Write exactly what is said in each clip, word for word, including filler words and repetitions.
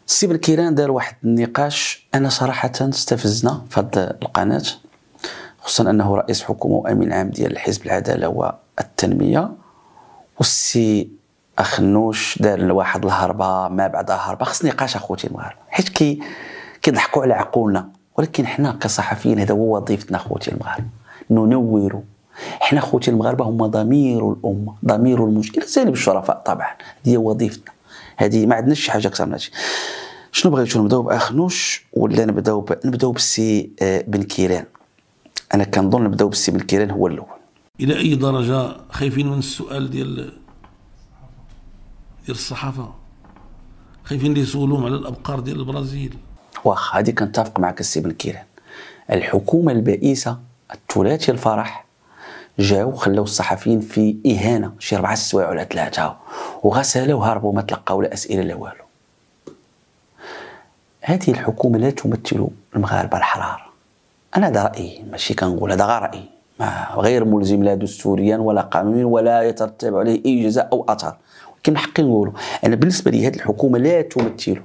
السي بن كيران دار واحد النقاش انا صراحه استفزنا في هذه القناه، خصوصا انه رئيس حكومه وامين عام ديال حزب العداله والتنميه. والسي اخنوش دار واحد الهربه ما بعدها هربه. خص نقاش اخوتي المغاربه، حيت كي كيضحكوا على عقولنا، ولكن حنا كصحفيين هذا هو وظيفتنا اخوتي المغاربه، ننوروا. حنا اخوتي المغاربه هم ضمير الامه، ضمير المجتمع، زين بالشرفاء طبعا، هذه وظيفتنا، هذه ما عندناش شي حاجه اكثر من هادشي. شنو بغيتو نبداو باخنوش ولا نبداو ب... نبداو بالسي بن كيران؟ انا كنظن نبداو بالسي بن كيران هو الاول. الى اي درجه خايفين من السؤال ديال ديال الصحافه؟ خايفين اللي يسولوهم على الابقار ديال البرازيل؟ واخا هذه كنتفق معك السي بن كيران. الحكومه البائسه الثلاثي الفرح جاو خلاو الصحفيين في اهانه شي اربعه سوايع ولا ثلاثه، وغسلوا وهربوا ما تلقاو لا اسئله لا والو. هذه الحكومه لا تمثل المغاربه الحرار. انا هذا رايي، ماشي كنقول، هذا غير رايي، ما غير ملزم لا دستوريا ولا قانونيا ولا يترتب عليه اي جزاء او اثر، ولكن من حقي نقولوا انا بالنسبه لي هذه الحكومه لا تمثل.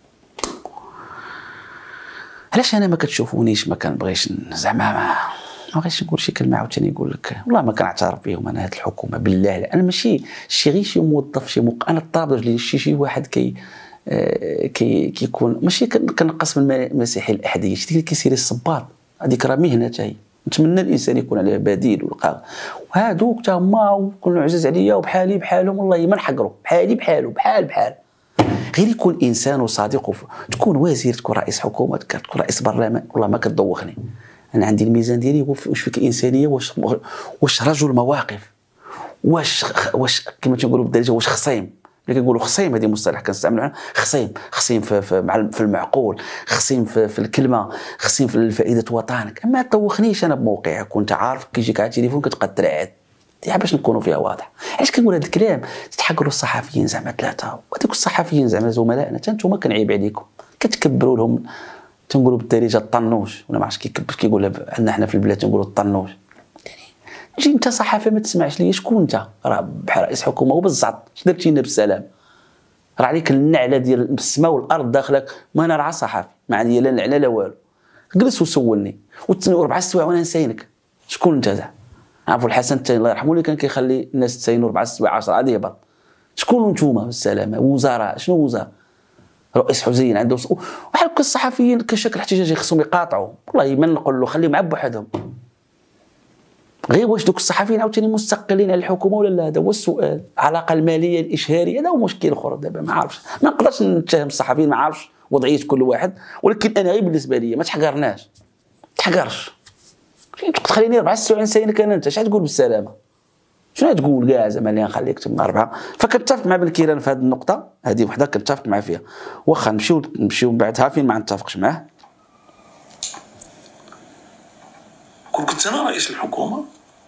علاش انا ما كتشوفونيش؟ ما كنبغيش زعما ما ما بغيتش نقول شي كلمه عاوتاني نقول لك والله ما كنعترف بهم انا. هذه الحكومه بالله لا. انا ماشي شي غير شي موظف شي مق... انا طاب رجلي شي شي واحد كي آه كي كيكون ماشي كنقص من المسيحي الاحاديه، شتي اللي كيسير الصباط، هذيك راه مهنه حتى هي، نتمنى الانسان يكون عليها بديل ولقى. وهادوك حتى هما وكونوا عزاز عليا وبحالي بحالهم، والله ما نحقروا، بحالي بحالو بحال بحال. غير يكون انسان وصديق وف... تكون وزير، تكون رئيس حكومه، تكون رئيس برلمان، والله ما كتدوخني. انا عندي الميزان ديالي هو واش فيك الانسانيه، واش واش رجل مواقف، واش واش كما تنقولوا بالدارجه واش خصيم. ملي كنقولوا خصيم هذه مصطلح كنستعملوا، خصيم خصيم في في, في المعقول، خصيم في, في الكلمه، خصيم في فائده وطنك. ما توخنيش انا بموقعك وانت عارف كيجيك على التليفون كتقد العاد ديال باش نكونوا فيها واضح. علاش كنقول هذا الكلام؟ تتحقروا الصحفيين زعما ثلاثه، وهذوك الصحفيين زعما زملائنا حتى نتوما كنعيب عليكم، كتكبروا لهم، تنقولوا بالدارجه الطنوش ولا ما عرفتش كيكبر كيقولها عندنا حنا في البلاد تنقولوا الطنوش. تجي انت صحافه ما تسمعش ليا، شكون انت؟ راه بحال رئيس حكومه وبالزعط اش درتي لنا بالسلام؟ راه عليك النعله ديال السماء والارض داخلك. ما انا راه صحافي ما عندي لا نعله لا والو. جلس وسولني وتسنى اربع سوايع وانا نساينك. شكون انت زعما؟ عرفوا الحسن الثاني الله يرحمه اللي كان كيخلي الناس تساينوا اربع سوايع عشرة عاد يهبط. شكون نتوما بالسلامه؟ وزراء؟ شنو وزراء؟ رئيس حزين عنده وص... وحال هكا الصحفيين كشكل احتجاجي خصهم يقاطعوا. والله ما نقول له خليهم عب بوحدهم. غير واش دوك الصحفيين عاوتاني مستقلين على الحكومه ولا لا؟ هذا هو السؤال. العلاقه الماليه الاشهاريه هذا هو مشكل اخر دابا. ما عارفش، ما نقدرش نتهم الصحفيين، ما عارفش وضعيه كل واحد، ولكن انا غير بالنسبه لي ما تحقرناش، ما تحقرش. تخليني اربع سوايع نساينك انا، انت اش تقول بالسلامه؟ شنو تقول كاع زعما اللي نخليك تما اربعه؟ فكنتفق مع بن كيران في هذه النقطه، هذه وحده كنتفق معاه فيها. واخا نمشيو نمشيو من بعدها فين ما نتفقش معاه. كون كنت انا رئيس الحكومه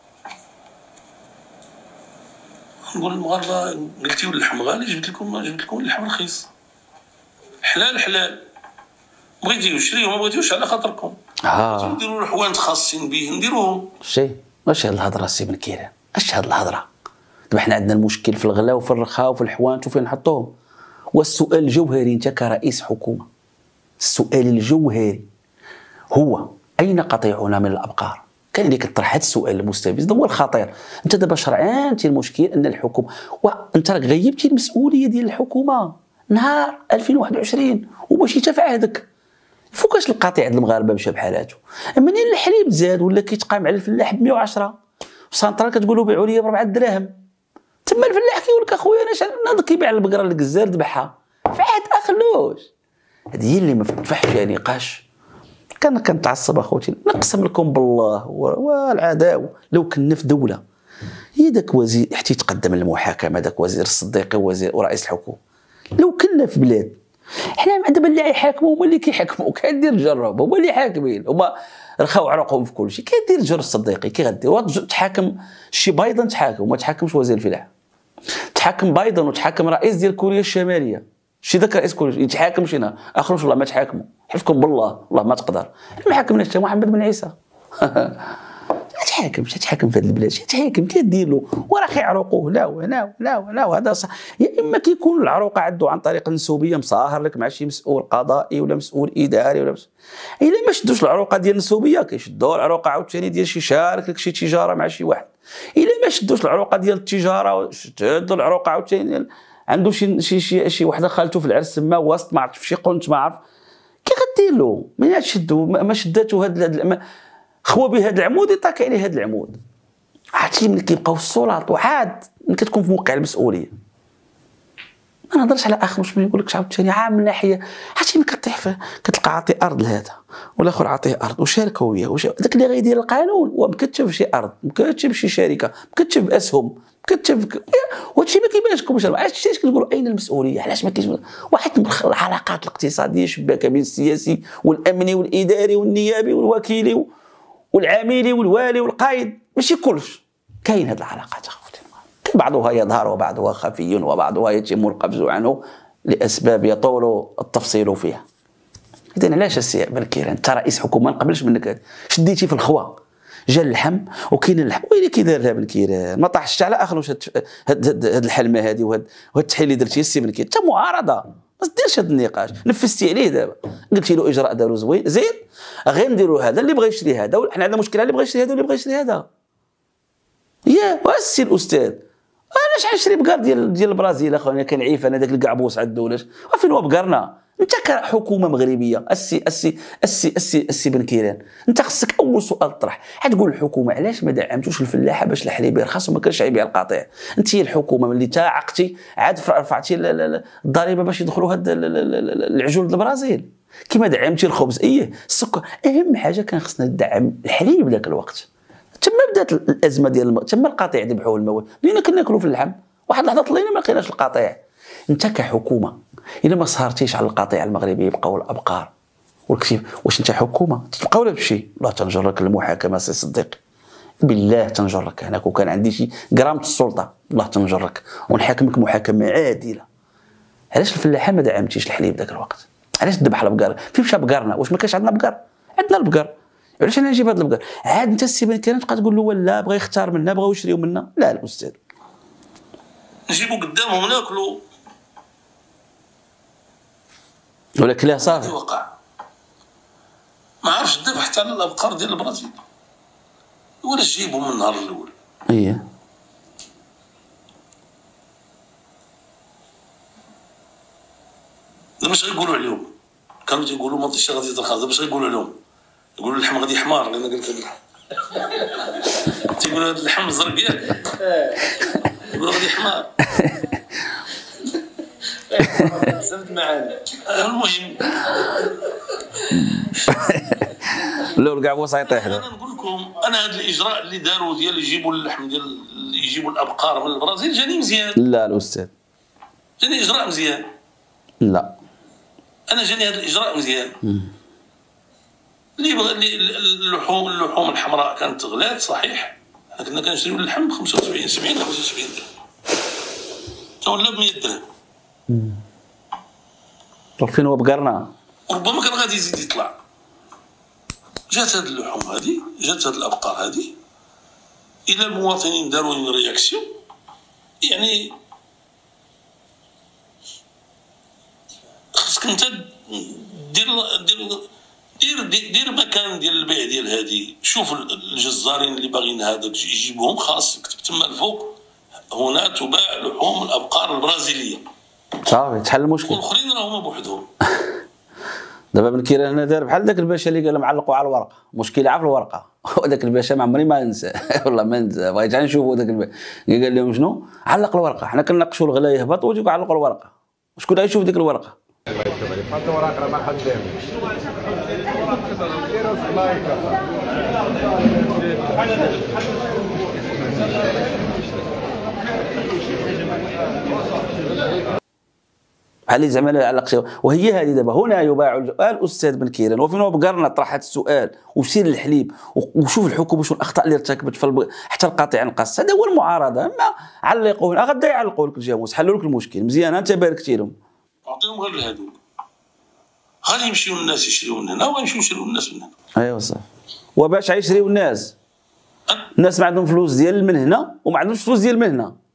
نقول للمغاربه قلتيو اللحم غالي، جبت لكم جبت لكم اللحم رخيص، حلال حلال، بغيتيو شريو ما بغيتيوش على خاطركم. اه نديروا الحوانت خاصين به نديروهم. شي واش هاد الهضره السي بن كيران؟ اش هاد الهضره؟ دابا حنا عندنا المشكل في الغلا وفي الرخاء وفي الحوانت وفين نحطوهم. والسؤال الجوهري انت كرئيس حكومه، السؤال الجوهري هو اين قطيعنا من الابقار؟ كان اللي كطرح هذا السؤال المستفز هو الخطير. انت دابا شرعانتي المشكل ان الحكومه، وانت راك غيبتي المسؤوليه ديال الحكومه نهار ألفين وواحد وعشرين ومشيتي في عهدك. فوقاش القطيع ديال المغاربه مشى بحالاته؟ منين الحليب زاد ولا كيتقام على الفلاح ب مية وعشرة، وسنترال كتقولوا بيعوا لي بربعة دراهم، تما الفلاح كيقول لك اخويا انا شحال ناض كيبيع البقره للجزار ذبحها في عهد اخلوش. هذه هي اللي ما فتحش فيها نقاش. كان كنتعصب اخوتي، نقسم لكم بالله والعداوه لو كنا في دوله هي داك وزير حتى يتقدم للمحاكمه، داك وزير الصديقي ووزير ورئيس الحكومه. لو كنا في بلاد حنا دابا اللي يحاكموا هما اللي كيحاكموا، كدير جرب هما اللي حاكمين، هما رخاو عرقهم في كل شيء. كدير جر الصديقي كي غدير تحاكم شي بايدن، تحاكم وما تحاكمش وزير الفلاحه، تحاكم بايدن وتحاكم رئيس ديال كوريا الشماليه، شي ذاك رئيس كوريا يتحاكم شينا اخرج والله ما تحاكموا، حلفكم بالله والله ما تقدر. ما حاكمناش حتى محمد بن عيسى. تحاكم مش تحاكم في هذه البلاد، تحاكم كدير له وراه خيعرقوه لا وهنا ولا ولا وهذا صح. يا اما كيكون العروقه عنده عن طريق النسوبيه مصاهر لك مع شي مسؤول قضائي ولا مسؤول اداري ولا مسؤول. الا ما شدوش العروقه ديال النسوبيه كيشدوا العروقه عاوتاني ديال شي شارك لك شي تجاره مع شي واحد. الا ما شدوش العروقه ديال التجاره شدوا العروقه عاوتاني عنده شي شي شي, شي وحده خالته في العرس تما وسط ما عرفت في شي قنت ما عرف كي غدير له من تشدو ما شداتو هاد خوا به هاد العمود يطاك عليه هاد العمود. عرفتي ملي كيبقاو السلطات وعاد ملي كتكون في موقع المسؤوليه ما نهضرش على اخر واش ما يقولكش عاوتاني عام من ناحيه. عرفتي ملي كطيح كتلقى عاطي ارض لهذا والاخر عاطيه ارض وشاركوا وياه داك اللي غيدير القانون هو مكتب شي ارض مكتب شي شركه مكتب اسهم مكتب وهادشي ما كيبانش. عرفتي علاش كتقولوا اين المسؤوليه؟ علاش ما كاينش واحد من العلاقات الاقتصاديه شباكه بين السياسي والامني والاداري والنيابي والوكيلي والعاملي والوالي والقائد ماشي كلش كاين هاد العلاقات اخوتي. بعضها يظهر وبعضها خفي وبعضها يتم القفز عنه لاسباب يطول التفصيل فيها. اذا علاش السي بن كيران انت رئيس حكومه ما نقبلش منك شديتي في الخوا جا اللحم وكاين اللحم ويلي كي دار بن كيران ما طاحش على اخر واش هاد الحلمه هذه وهاد التحليل اللي درتي السي بن كيران انت معارضه ما ديرش هذا النقاش نفذتي عليه دابا قلتي له اجراء دارو زوين زين غير نديروا هذا اللي بغى يشري هذا حنا عندنا مشكله اللي بغى يشري هذا واللي بغى يشري هذا يا واسي الاستاذ علاش غنشري بقار ديال ديال البرازيل اخويا كنعيف انا داك الكعبوس عندو ولاش وفين هو بقارنا انت كحكومه مغربيه السي السي السي السي السي بن كيران انت خصك اول سؤال طرح غتقول الحكومه علاش ما دعمتوش الفلاحه باش الحليب يرخص وما كانش يبيع القطيع. انت هي الحكومه ملي تا عقتي عاد رفعتي الضريبه باش يدخلوا هاد العجول البرازيل كيما دعمتي الخبز ايه السكر. اهم حاجه كان خصنا ندعم الحليب ذاك الوقت تما بدات الازمه ديال الم... تما القطيع ذبحوه الموال بدينا كناكلوا في اللحم واحد اللحظه طلينا ما لقيناش القطيع. انت كحكومه الا ما سهرتيش على القطيع المغربي يبقاو الابقار والكتيب واش انت حكومه تبقى ولا بشي الله تنجرك المحاكمه سي صديقي بالله تنجرك. انا كون كان عندي شي غرامه السلطه الله تنجرك ونحاكمك محاكمه عادله. علاش الفلاحه ما دعمتيش الحليب ذاك الوقت؟ علاش تذبح البقر؟ فين مشى بقرنا؟ واش ما كانش عندنا بقر؟ عندنا البقر علاش انا نجيب هذا البقر؟ عاد انت السي بن كيران تبقى تقول له ولا بغى يختار منا بغاو يشريو منا. لا الاستاذ نجيبو قدامهم ناكلو ولا كلاه صافي وقع ما عرفش الذبح حتى على الابقار ديال البرازيل ولا جيبهم من النهار الاول. اييه دابا اش غيقولوا عليهم؟ كانوا تيقولوا ما طيش غادي ترخص دابا اش غيقولوا عليهم؟ يقولوا اللحم غادي حمار لان قلت هذا اللحم تيقولوا هذا اللحم الزرق ياك يقولوا غادي حمار سمت معانا. المهم لو الكعبوس يطيح انا نقول لكم انا هذا الاجراء اللي داروا ديال يجيبوا اللحم ديال اللي يجيبوا الابقار من البرازيل جاني مزيان. لا الاستاذ جاني اجراء مزيان. لا انا جاني هذا الاجراء مزيان. اللي بغى اللحوم اللحوم الحمراء كانت غلات صحيح حنا كنا كنشريو اللحم ب خمسة وسبعين سبعين خمسة وسبعين درهم تا ولا ب مية درهم. فين هو بقرنا ربما كان غادي يزيد يطلع. جات هاد اللحوم هادي جات هاد الابقار هادي الى المواطنين داروا رياكسيون يعني خصك انت دير دير دير دير مكان ديال البيع ديال هادي. شوف الجزارين اللي باغيين هذاك يجيبوهم خاص كتب تما الفوق هنا تباع لحوم الابقار البرازيليه صافي تحل المشكل. والاخرين راهما بوحدهم. دابا بن كيران هنا دار بحال داك الباشا اللي قال معلقوا على الورقه مشكله عا في الورقه وداك الباشا ما عمري ما ننسى والله ما ننسى بغيت نشوفوا داك الباشا قال لهم شنو علق الورقه حنا كنناقشوا الغلا يهبط ويجيو علقوا الورقه شكون غيشوف ديك الورقه. حط ورقه ما حد بحال زعما لا علق شي وهي هذه دابا هنا يباع الاستاذ بن كيران وفين هو بقرنا طرحت السؤال وسير للحليب وشوف الحكومه شنو الاخطاء اللي ارتكبت في الب... حتى القطيع نقص. هذا هو المعارضه. ما علقوا غدا يعلقوا لك الجاموس حلوا لك المشكل مزيان انت باركتي لهم اعطيهم غير الهدوء غادي يمشيو الناس يشريو من هنا وغنمشيو نشريو الناس من هنا. ايوا صافي وباش يشريو الناس الناس ما عندهم فلوس ديال من هنا وما عندهمش فلوس ديال من هنا.